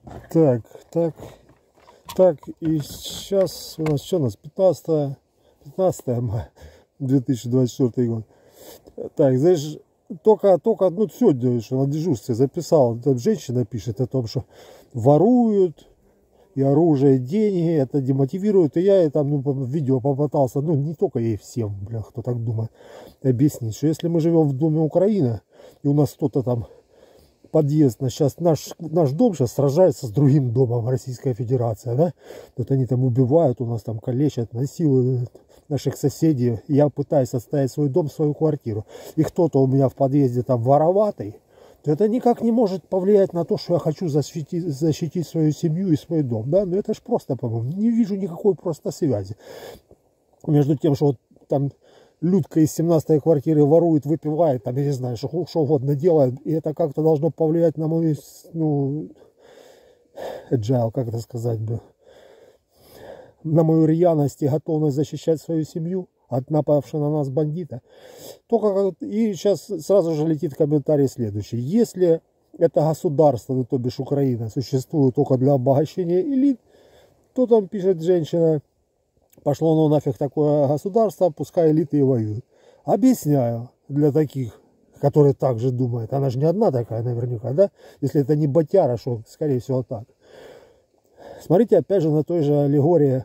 Так, так, так, и сейчас у нас что у нас? 15 мая 2024 год. Так, знаешь, только ну, сегодня что на дежурстве записал, там женщина пишет о том, что воруют, и оружие, и деньги, это демотивирует. И я ей там в видео попытался, ну не только ей, всем, бля, кто так думает, объяснить, что если мы живем в доме Украины, и у нас кто-то там подъезд, сейчас наш дом сейчас сражается с другим домом Российская Федерация, да, вот они там убивают, у нас там калечат, насилуют наших соседей, я пытаюсь отстоять свой дом, свою квартиру, и кто-то у меня в подъезде там вороватый, то это никак не может повлиять на то, что я хочу защитить свою семью и свой дом, да, но это же просто, по-моему, не вижу никакой просто связи между тем, что вот там Людка из 17-й квартиры ворует, выпивает, там, я не знаю, что угодно делает, и это как-то должно повлиять на мою, ну, agile, как это сказать бы, на мою рьяность и готовность защищать свою семью от напавшего на нас бандита. Только, и сейчас сразу же летит комментарий следующий. Если это государство, ну, то бишь Украина, существует только для обогащения элит, то там пишет женщина: пошло ну нафиг такое государство, пускай элиты и воюют. Объясняю для таких, которые так же думают. Она же не одна такая наверняка, да? Если это не ботяра, что скорее всего так. Смотрите опять же на той же аллегории,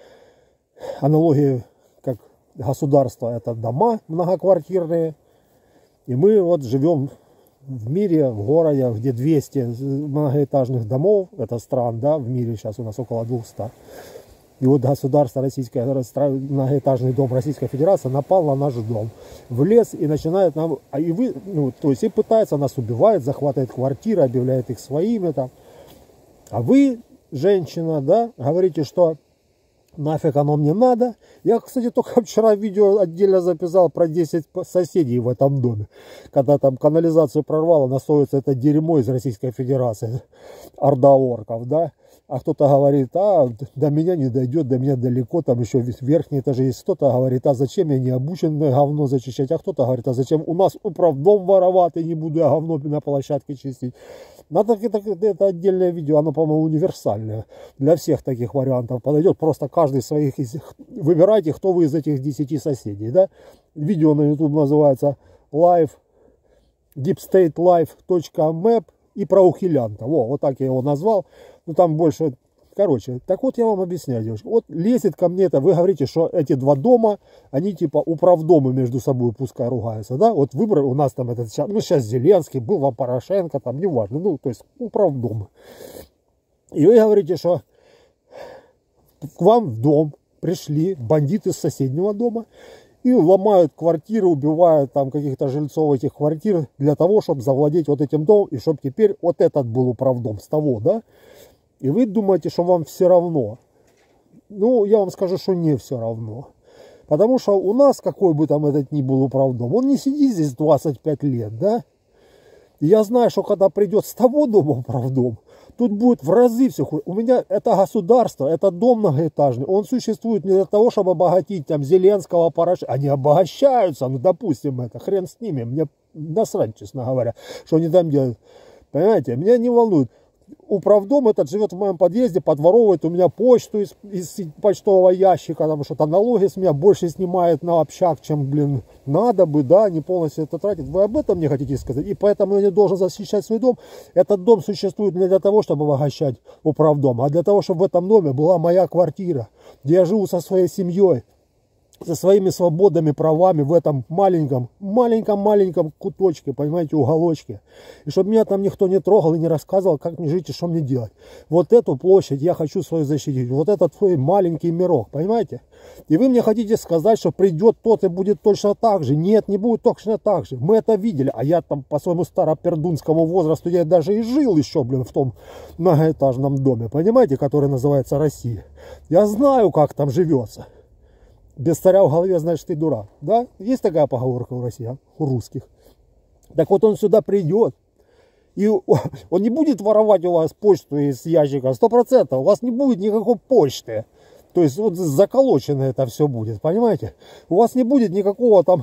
аналогии, как государство это дома многоквартирные. И мы вот живем в мире, в городе, где 200 многоэтажных домов, это стран, да, в мире сейчас у нас около 200. И вот государство российское, многоэтажный дом Российской Федерации напал на наш дом, влез и начинает нам, то есть и пытается нас убивать, захватывает квартиры, объявляет их своими там. А вы, женщина, да, говорите, что нафиг оно мне надо. Я, кстати, только вчера видео отдельно записал про 10 соседей в этом доме. Когда там канализацию прорвало, насоется это дерьмо из Российской Федерации. Орда орков, да. А кто-то говорит: а до меня не дойдет, до меня далеко, там еще верхние этажи есть. Кто-то говорит: а зачем я не обучен говно зачищать? А кто-то говорит: а зачем у нас управдом вороватый, не буду я говно на площадке чистить. Надо это отдельное видео, оно, по-моему, универсальное. Для всех таких вариантов подойдет. Просто каждый своих из... Выбирайте, кто вы из этих 10 соседей, да. Видео на YouTube называется deepstatelife.map и про ухилянта. Вот так я его назвал. Ну там больше, короче, так вот я вам объясняю, девушка. Вот лезет ко мне это, вы говорите, что эти два дома, они типа управдомы между собой пускай ругаются, да? Вот выбор у нас там этот, ну сейчас Зеленский, был вам Порошенко, там неважно, ну то есть управдомы. И вы говорите, что к вам в дом пришли бандиты с соседнего дома и ломают квартиры, убивают там каких-то жильцов этих квартир для того, чтобы завладеть вот этим домом, и чтобы теперь вот этот был управдом с того, да? И вы думаете, что вам все равно. Ну, я вам скажу, что не все равно. Потому что у нас, какой бы там этот ни был управдом, он не сидит здесь 25 лет, да? И я знаю, что когда придет с того дома управдом, тут будет в разы все хуже. У меня это государство, это дом многоэтажный, он существует не для того, чтобы обогатить там Зеленского, Порошенко. Они обогащаются, ну, допустим, это, хрен с ними, мне насрать, честно говоря, что они там делают. Понимаете, меня не волнует. Управдом этот живет в моем подъезде, подворовывает у меня почту из почтового ящика, там что-то налоги с меня больше снимает на общак, чем, блин, надо бы, да, не полностью это тратит. Вы об этом мне хотите сказать? И поэтому я не должен защищать свой дом. Этот дом существует не для того, чтобы обогащать управдом, а для того, чтобы в этом доме была моя квартира, где я живу со своей семьей, со своими свободами, правами в этом маленьком куточке, понимаете, уголочке. И чтобы меня там никто не трогал и не рассказывал, как мне жить и что мне делать. Вот эту площадь я хочу свою защитить. Вот этот твой маленький мирок, понимаете? И вы мне хотите сказать, что придет тот и будет точно так же. Нет, не будет точно так же. Мы это видели. А я там по своему старопердунскому возрасту, я даже и жил еще, блин, в том многоэтажном доме, понимаете, который называется Россия. Я знаю, как там живется. Без царя в голове, значит, ты дурак. Да? Есть такая поговорка у россиян, у русских. Так вот он сюда придет. И он не будет воровать у вас почту из ящика 100%. У вас не будет никакой почты. То есть вот заколочено это все будет, понимаете? У вас не будет никакого там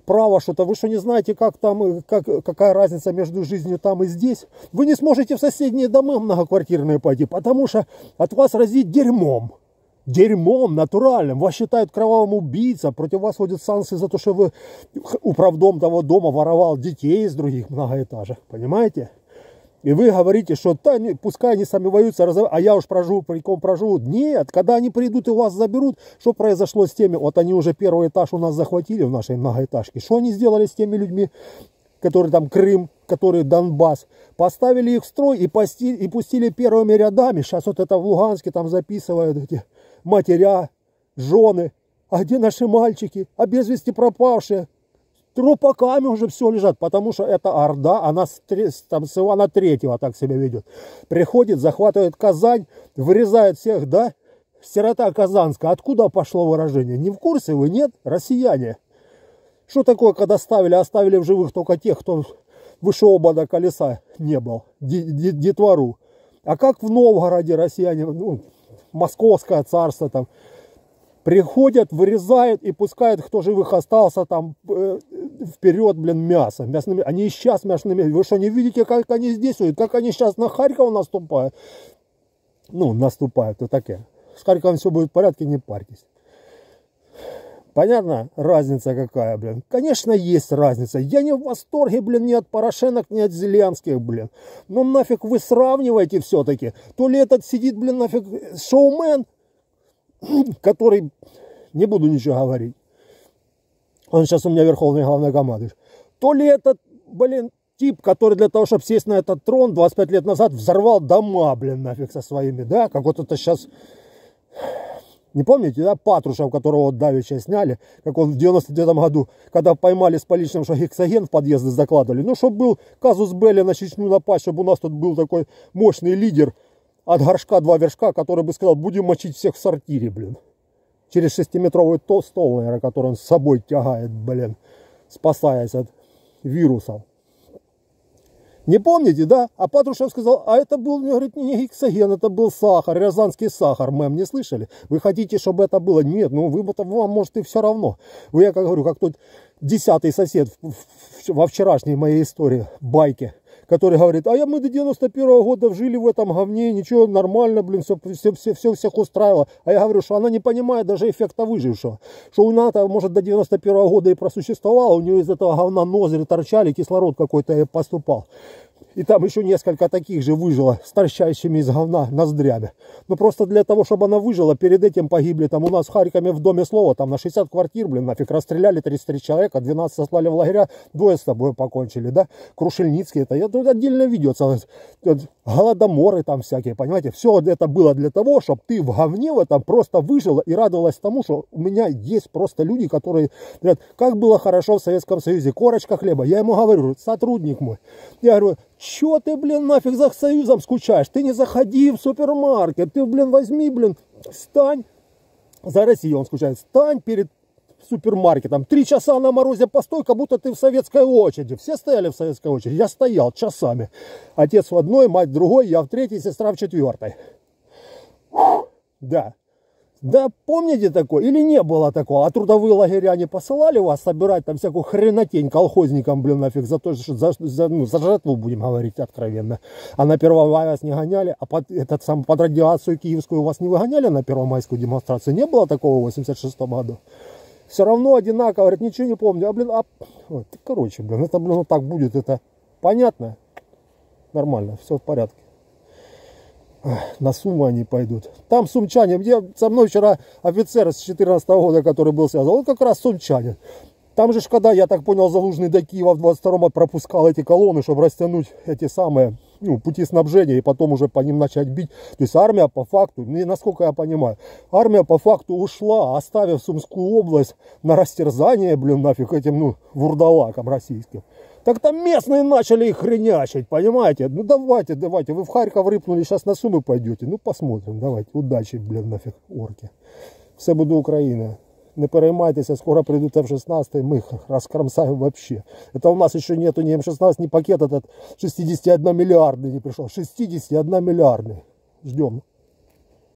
право что-то. Вы что, не знаете, как там, какая разница между жизнью там и здесь? Вы не сможете в соседние дома многоквартирные пойти, потому что от вас разит дерьмом. Дерьмом натуральным. Вас считают кровавым убийцей, против вас вводят санкции за то, что вы управдом того дома воровал детей из других многоэтажек. Понимаете? И вы говорите, что пускай они сами воюются, а я уж проживу, приком проживу. Нет, когда они придут и вас заберут, что произошло с теми, вот они уже первый этаж у нас захватили в нашей многоэтажке. Что они сделали с теми людьми, которые там Крым, которые Донбасс? Поставили их в строй и пустили первыми рядами. Сейчас вот это в Луганске там записывают эти матеря, жены. А где наши мальчики? А без вести пропавшие? Трупаками уже все лежат, потому что эта орда, она там, с Ивана Третьего так себя ведет. Приходит, захватывает Казань, вырезает всех, да? Сирота Казанская. Откуда пошло выражение? Не в курсе вы, нет? Россияне. Что такое, когда оставили в живых только тех, кто выше обода колеса не был? Детвору. А как в Новгороде россияне, ну, Московское царство там, приходят, вырезают и пускают, кто живых остался, там вперед, блин, мясо. Мясными. Они и сейчас мясными. Вы что, не видите, как они здесь действуют? Как они сейчас на Харьков наступают? Ну, наступают, вот такие. С Харьковом все будет в порядке, не парьтесь. Понятно? Разница какая, блин? Конечно, есть разница. Я не в восторге, блин, ни от Порошенок, ни от Зеленских, блин. Но нафиг вы сравниваете все-таки. То ли этот сидит, блин, нафиг шоумен, который, не буду ничего говорить, он сейчас у меня верховный главнокомандующий, то ли этот, блин, тип, который для того, чтобы сесть на этот трон 25 лет назад взорвал дома, блин, нафиг со своими, да, как вот это сейчас, не помните, да, Патрушев, которого вот давеча сняли, как он в 99 году, когда поймали с поличным, что гексоген в подъезды закладывали, ну, чтобы был казус белли на Чечню напасть, чтобы у нас тут был такой мощный лидер, от горшка 2 вершка, который бы сказал, будем мочить всех в сортире, блин. Через 6-метровый стол, наверное, который он с собой тягает, блин, спасаясь от вирусов. Не помните, да? А Патрушев сказал, а это был, говорит, не гексоген, это был сахар, рязанский сахар. Мэм, не слышали? Вы хотите, чтобы это было? Нет, ну вам может и все равно. Вы, я как говорю, как тот 10-й сосед во вчерашней моей истории, байке, который говорит, а мы до 91-го года жили в этом говне, ничего, нормально, блин, все всех устраивало. А я говорю, что она не понимает даже эффекта выжившего. Что у НАТО, может, до 91-го года и просуществовало, у нее из этого говна ноздри торчали, кислород какой-то поступал. И там еще несколько таких же выжило с торчащими из говна ноздрями. Но просто для того, чтобы она выжила, перед этим погибли там у нас в Харькове в Доме Слова, там на 60 квартир, блин, нафиг, расстреляли 33 человека, 12 сослали в лагеря, 2 с тобой покончили, да? Крушельницкие, это тут отдельное видео целое. Голодоморы там всякие, понимаете? Все это было для того, чтобы ты в говне в этом просто выжила и радовалась тому, что у меня есть просто люди, которые говорят, как было хорошо в Советском Союзе, корочка хлеба. Я ему говорю, сотрудник мой, я говорю, чё ты, блин, нафиг за Союзом скучаешь? Ты не заходи в супермаркет, ты, блин, возьми, блин, стань, за Россию он скучает, стань перед супермаркетом, 3 часа на морозе постой, как будто ты в советской очереди. Все стояли в советской очереди, я стоял часами. Отец в одной, мать в другой, я в третьей, сестра в 4-й. Да. Да, помните такое? Или не было такого? А трудовые лагеря не посылали вас собирать там всякую хренотень колхозникам, блин, нафиг, за то, что за жертву будем говорить откровенно. А на 1 мая вас не гоняли, а под радиацию киевскую вас не выгоняли на первомайскую демонстрацию? Не было такого в 86 году? Все равно одинаково, говорит, ничего не помню. А, блин, ой, короче, блин, это, блин, вот так будет, это понятно? Нормально, все в порядке. На Сумы они пойдут. Там сумчане. Со мной вчера офицер с 2014 года, который был связан, он как раз сумчанин. Там же, когда, я так понял, Залужный до Киева в 22-м пропускал эти колонны, чтобы растянуть эти самые пути снабжения и потом уже по ним начать бить. То есть армия по факту, насколько я понимаю, армия по факту ушла, оставив Сумскую область на растерзание, блин, нафиг этим, вурдалакам российским. Так там местные начали их хренячить, понимаете? Ну давайте, вы в Харьков рыпнули, сейчас на Сумы пойдете. Ну посмотрим, давайте, удачи, блин, нафиг, орки. Все буде Україна. Не переймайтеся, скоро придут F-16, мы их раскромсаем вообще. Это у нас еще нету ни М-16, ни пакет этот 61 миллиардный не пришел. 61 миллиардный. Ждем.